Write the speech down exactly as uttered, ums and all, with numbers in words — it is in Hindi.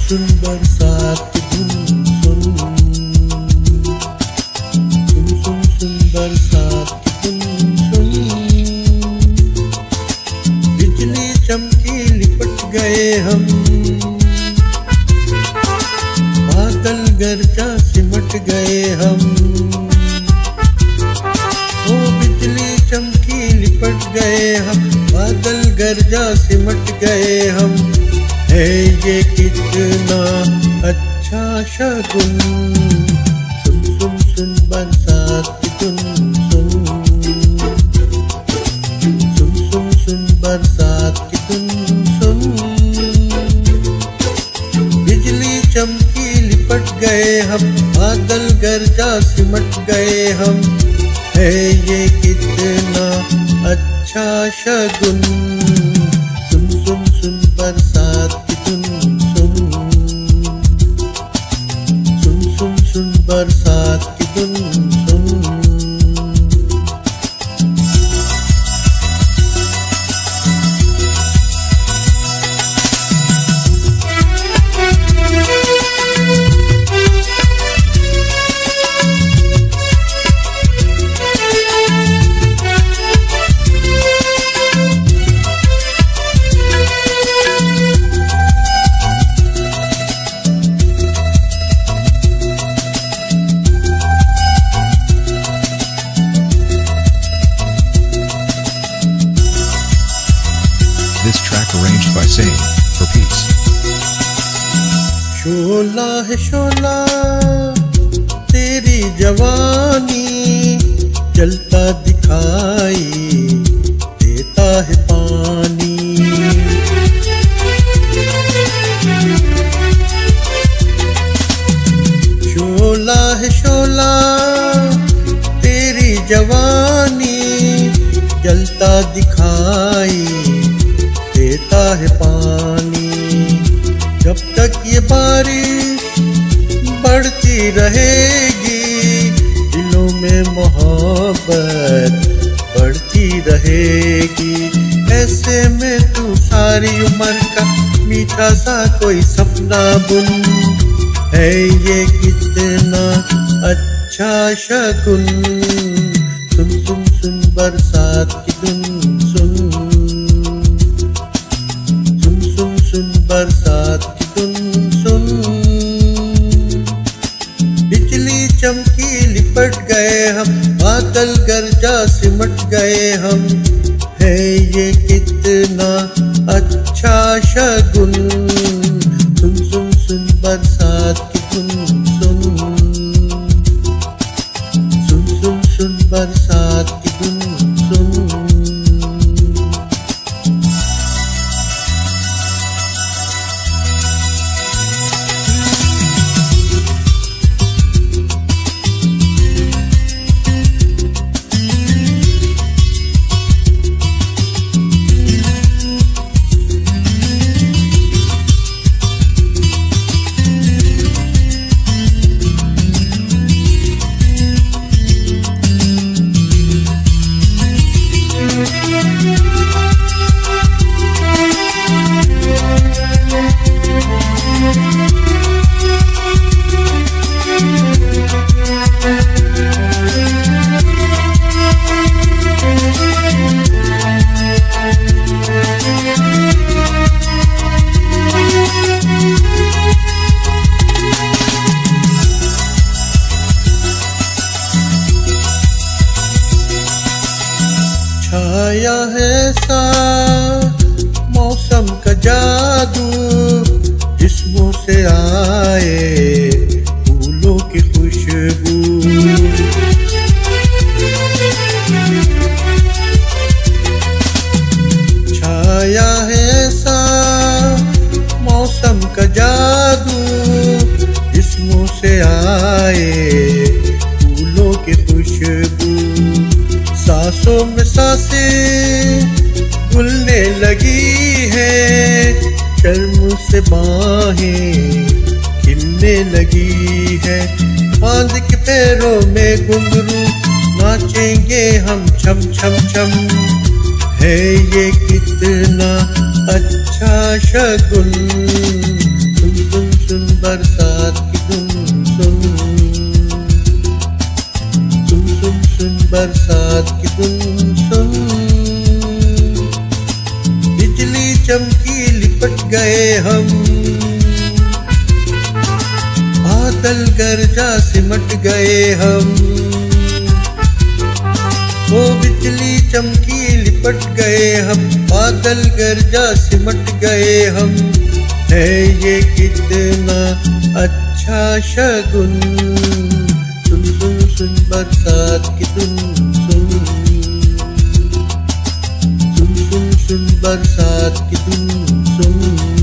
सुन बरसात की धुन सुन, सुन सुन सुन बरसात की धुन सुन। बिजली चमकी लिपट गए हम, बादल गरजा सिमट गए हम। ओ बिजली चमकी लिपट गए हम, बादल गरजा सिमट गए हम। है ये कितना अच्छा शगुन, सुन सुन सुन बरसात की धुन सुन, सुन सुन सुन बरसात की धुन सुन। बिजली चमकी लिपट गए हम, बादल गरजा सिमट गए हम। है ये कितना अच्छा शगुन, सुन सुन सुन बरसात की धुन सुन, सुन सुन सुन बरसात की धुन सुन। This track arranged by Sane for Peace. शोला है शोला तेरी जवानी, जलता दिखाई देता है पानी। शोला है शोला तेरी जवानी, जलता दिखाई देता है पानी। जब तक ये बारिश बढ़ती रहेगी, दिलों में मोहब्बत बढ़ती रहेगी। ऐसे में तू सारी उम्र का मीठा सा कोई सपना बुन। है ये कितना अच्छा शगुन, सुन सुन सुन बरसात की धुन सुन, सुन बरसात की धुन सुन। बिजली चमकी लिपट गए हम, बादल गरजा सिमट गए हम। है ये कितना अच्छा शगुन, सुन सुन सुन बरसात की धुन सुन, सुन सुन सुन बरसात की धुन सुन। छाया है सा मौसम का जादू, जिस्मों से आए फूलों की खुशबू। छाया है सा मौसम का जादू, जिस्मों से आए फूलों की खुशबू। सांसों में सांसें घुलने लगी है, शर्म से बाहें खिलने लगी है। बांध के पैरों में घुंघरू नाचेंगे हम छम छम छम। है ये कितना अच्छा शगुन, सुन सुन बरसात की धुन सुन, सुन सुन सुन बरसात की धुन सुन। बिजली चमकी लिपट गए हम, बादल गरजा सिमट गए हम। वो बिजली चमकी लिपट गए हम, बादल गरजा सिमट गए हम। है ये कितना अच्छा शगुन, सुन सुन सुन बरसात की धुन सुन, सुन सुन सुन बरसात की धुन सुन।